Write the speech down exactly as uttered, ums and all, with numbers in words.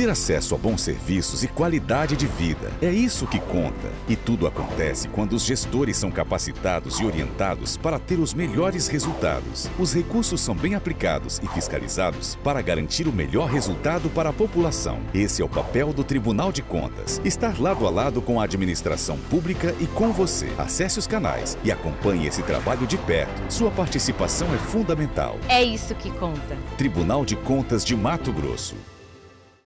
ter acesso a bons serviços e qualidade de vida. É isso que conta. E tudo acontece quando os gestores são capacitados e orientados para ter os melhores resultados. Os recursos são bem aplicados e fiscalizados para garantir o melhor resultado para a população. Esse é o papel do Tribunal de Contas. Estar lado a lado com a administração pública e com você. Acesse os canais e acompanhe esse trabalho de perto. Sua participação é fundamental. É isso que conta. Tribunal de Contas de Mato Grosso.